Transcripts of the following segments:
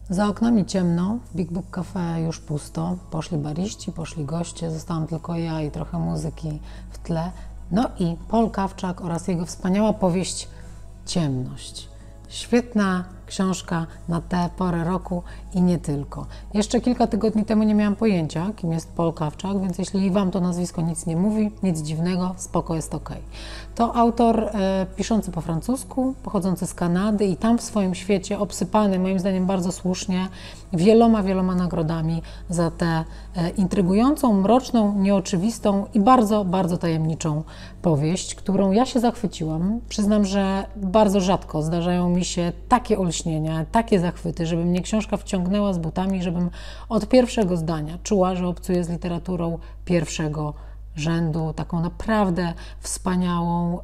Za oknami ciemno, w Big Book Cafe już pusto. Poszli bariści, poszli goście, zostałam tylko ja i trochę muzyki w tle. No i Paul Kawczak oraz jego wspaniała powieść Ciemność. Świetna książka na tę porę roku i nie tylko. Jeszcze kilka tygodni temu nie miałam pojęcia, kim jest Paul Kawczak, więc jeśli Wam to nazwisko nic nie mówi, nic dziwnego, spoko, jest ok. To autor piszący po francusku, pochodzący z Kanady i tam w swoim świecie obsypany, moim zdaniem bardzo słusznie, wieloma nagrodami za tę intrygującą, mroczną, nieoczywistą i bardzo tajemniczą powieść, którą ja się zachwyciłam. Przyznam, że bardzo rzadko zdarzają mi się takie olśnienia, takie zachwyty, żeby mnie książka wciągnęła z butami, żebym od pierwszego zdania czuła, że obcuję z literaturą pierwszego rzędu, taką naprawdę wspaniałą,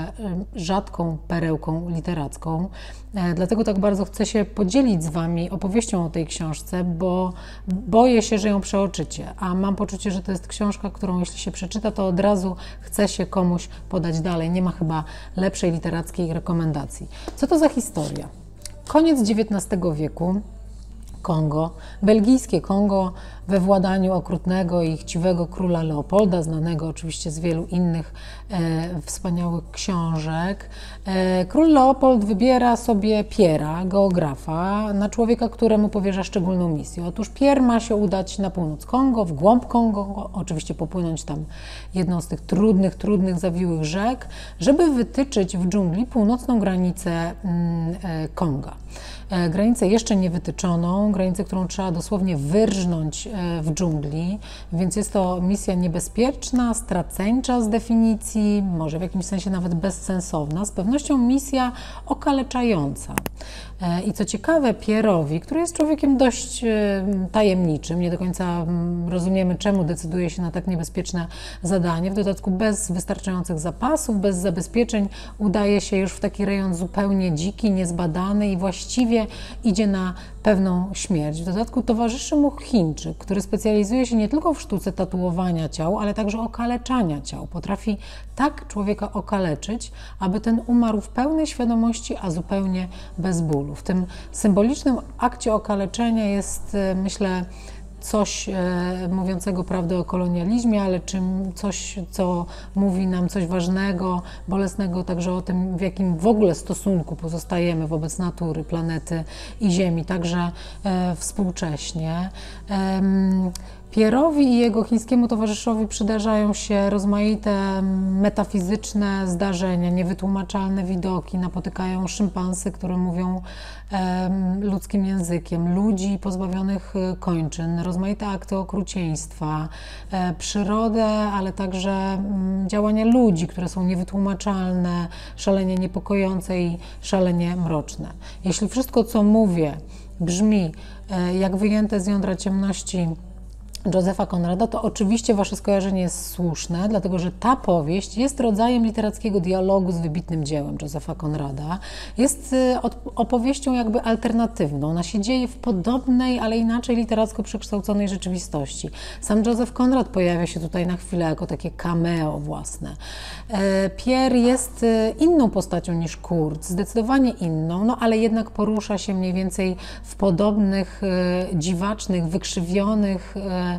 rzadką perełką literacką. Dlatego tak bardzo chcę się podzielić z Wami opowieścią o tej książce, bo boję się, że ją przeoczycie, a mam poczucie, że to jest książka, którą jeśli się przeczyta, to od razu chce się komuś podać dalej. Nie ma chyba lepszej literackiej rekomendacji. Co to za historia? Koniec XIX wieku, Kongo, belgijskie Kongo we władaniu okrutnego i chciwego króla Leopolda, znanego oczywiście z wielu innych wspaniałych książek. Król Leopold wybiera sobie Pierre'a, geografa, na człowieka, któremu powierza szczególną misję. Otóż Pierre ma się udać na północ Kongo, w głąb Kongo, oczywiście popłynąć tam jedną z tych trudnych, zawiłych rzek, żeby wytyczyć w dżungli północną granicę Konga. Granicę jeszcze niewytyczoną, granicę, którą trzeba dosłownie wyrżnąć w dżungli, więc jest to misja niebezpieczna, straceńcza z definicji, może w jakimś sensie nawet bezsensowna, z pewnością misja okaleczająca. I co ciekawe, Pierre'owi, który jest człowiekiem dość tajemniczym, nie do końca rozumiemy, czemu decyduje się na tak niebezpieczne zadanie, w dodatku bez wystarczających zapasów, bez zabezpieczeń, udaje się już w taki rejon zupełnie dziki, niezbadany i właściwie idzie na pewną śmierć. W dodatku towarzyszy mu Chińczyk, który specjalizuje się nie tylko w sztuce tatuowania ciał, ale także okaleczania ciał. Potrafi tak człowieka okaleczyć, aby ten umarł w pełnej świadomości, a zupełnie bez bólu. W tym symbolicznym akcie okaleczenia jest, myślę, coś mówiącego prawdę o kolonializmie, ale coś, co mówi nam coś ważnego, bolesnego także o tym, w jakim w ogóle stosunku pozostajemy wobec natury, planety i Ziemi, także współcześnie. Pierre'owi i jego chińskiemu towarzyszowi przydarzają się rozmaite metafizyczne zdarzenia, niewytłumaczalne widoki. Napotykają szympansy, które mówią ludzkim językiem, ludzi pozbawionych kończyn, rozmaite akty okrucieństwa, przyrodę, ale także działania ludzi, które są niewytłumaczalne, szalenie niepokojące i szalenie mroczne. Jeśli wszystko, co mówię, brzmi jak wyjęte z jądra ciemności Josepha Conrada, to oczywiście Wasze skojarzenie jest słuszne, dlatego że ta powieść jest rodzajem literackiego dialogu z wybitnym dziełem Josepha Conrada. Jest opowieścią jakby alternatywną. Ona się dzieje w podobnej, ale inaczej literacko przekształconej rzeczywistości. Sam Joseph Conrad pojawia się tutaj na chwilę jako takie cameo własne. Pierre jest inną postacią niż Kurt, zdecydowanie inną, no ale jednak porusza się mniej więcej w podobnych, dziwacznych, wykrzywionych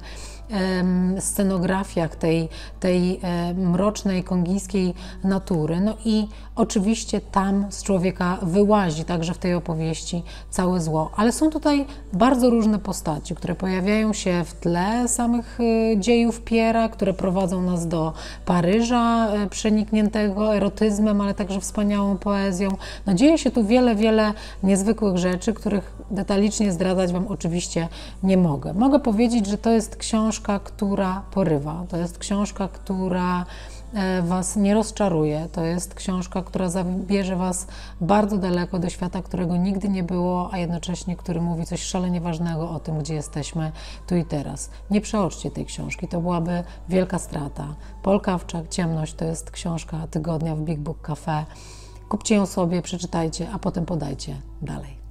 scenografiach tej mrocznej kongijskiej natury. No i oczywiście tam z człowieka wyłazi także w tej opowieści całe zło. Ale są tutaj bardzo różne postaci, które pojawiają się w tle samych dziejów Pierre'a, które prowadzą nas do Paryża przenikniętego erotyzmem, ale także wspaniałą poezją. No dzieje się tu wiele niezwykłych rzeczy, których detalicznie zdradzać Wam oczywiście nie mogę. Mogę powiedzieć, że to jest książka, która porywa. To jest książka, która Was nie rozczaruje. To jest książka, która zabierze Was bardzo daleko do świata, którego nigdy nie było, a jednocześnie który mówi coś szalenie ważnego o tym, gdzie jesteśmy tu i teraz. Nie przeoczcie tej książki, to byłaby wielka strata. Paul Kawczak, Ciemność to jest książka tygodnia w Big Book Cafe. Kupcie ją sobie, przeczytajcie, a potem podajcie dalej.